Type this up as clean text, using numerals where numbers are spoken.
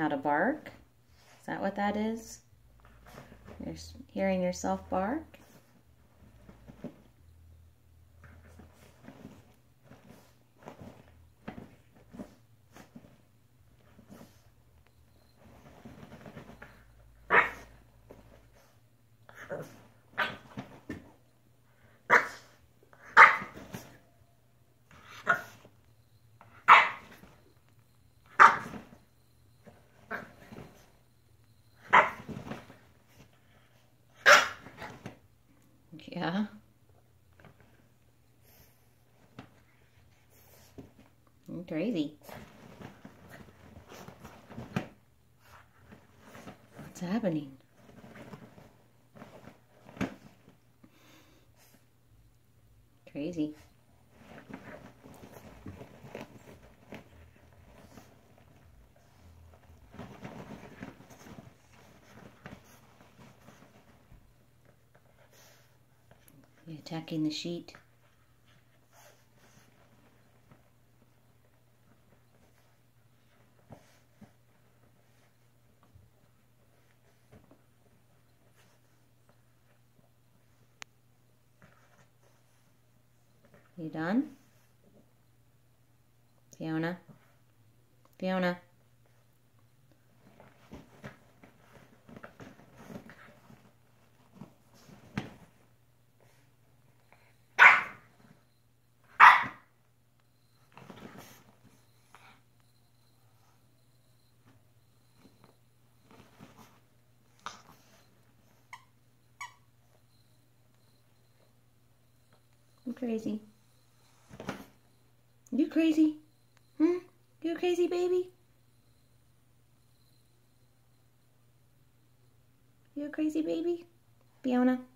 how to bark. Is that what that is? You're hearing yourself bark? Yeah. You're crazy. What's happening? Crazy. You attacking the sheet? You done? Fiona? Fiona? You crazy? You crazy? Hmm? You a crazy baby? You a crazy baby? Fiona?